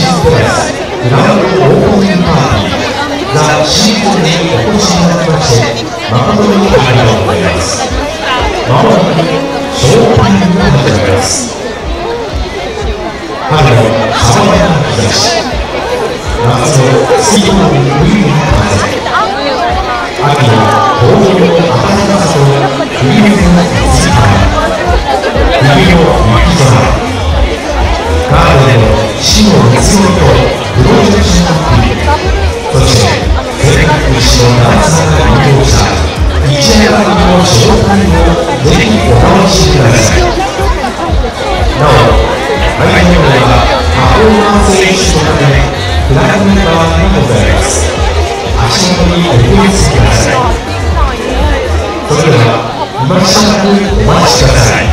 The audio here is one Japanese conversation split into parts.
プラスグランドオープニングパーティーザ・シーズンにお越しいただきまして誠にありがとうございます。まもなくショータイムが始まります。春の爽やかな日差し、夏の水分冬の風、秋の紅葉の暖かさと冬の水感、冬の雪空、ガードでの死の熱盛とプロジェクションアップ、そして全国一のダンサーが入場した一夜限りのショータイムをぜひお楽しみください。なお会場内はパフォーマンス練習のためフライングバーがございます。足元にお気をつけください。それでは今しばらくお待ちください。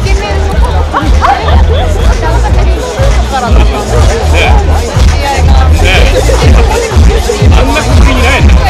あんな国にないの？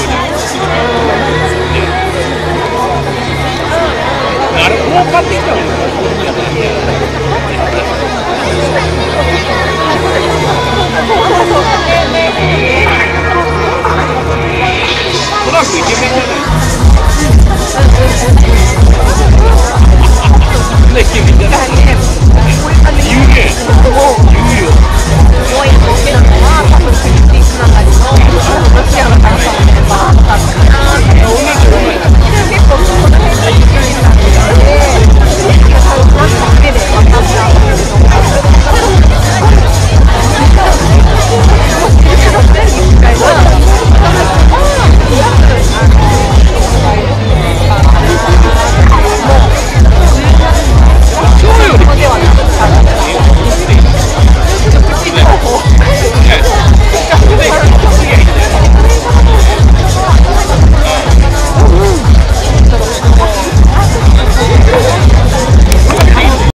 買ってきたの？